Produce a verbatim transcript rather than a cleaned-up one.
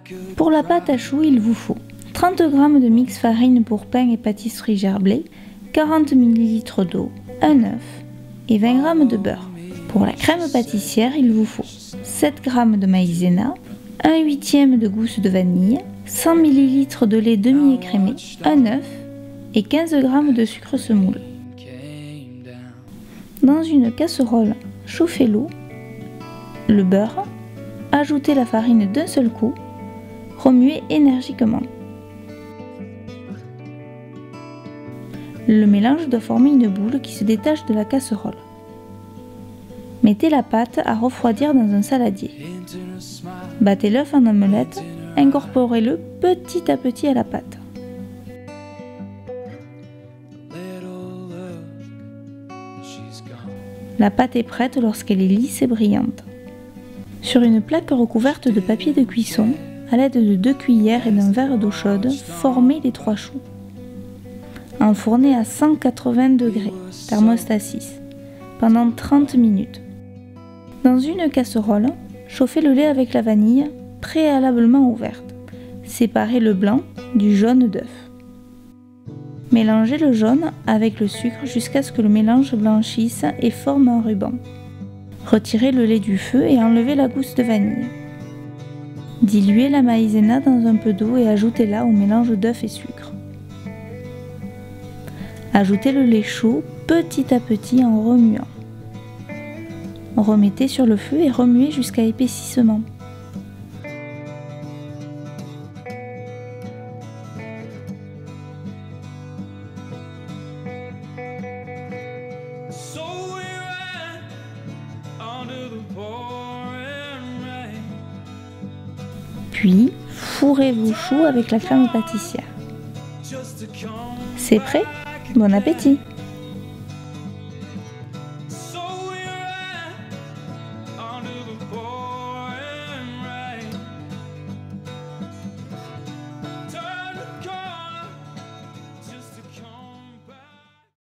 Pour la pâte à choux, il vous faut trente grammes de mix farine pour pain et pâtisserie gerblé, quarante millilitres d'eau, un œuf et vingt grammes de beurre. Pour la crème pâtissière, il vous faut sept grammes de maïzena, un huitième de gousse de vanille, cent millilitres de lait demi-écrémé, un œuf et quinze grammes de sucre semoule. Dans une casserole, chauffez l'eau, le beurre, ajoutez la farine d'un seul coup, remuez énergiquement. Le mélange doit former une boule qui se détache de la casserole. Mettez la pâte à refroidir dans un saladier. Battez l'œuf en omelette, incorporez-le petit à petit à la pâte. La pâte est prête lorsqu'elle est lisse et brillante. Sur une plaque recouverte de papier de cuisson, à l'aide de deux cuillères et d'un verre d'eau chaude, formez les trois choux. Enfournez à cent quatre-vingts degrés, thermostat six, pendant trente minutes. Dans une casserole, chauffez le lait avec la vanille, préalablement ouverte. Séparez le blanc du jaune d'œuf. Mélangez le jaune avec le sucre jusqu'à ce que le mélange blanchisse et forme un ruban. Retirez le lait du feu et enlevez la gousse de vanille. Diluez la maïzena dans un peu d'eau et ajoutez-la au mélange d'œuf et sucre. Ajoutez le lait chaud petit à petit en remuant. Remettez sur le feu et remuez jusqu'à épaississement. Puis, fourrez vos choux avec la crème pâtissière. C'est prêt? Bon appétit!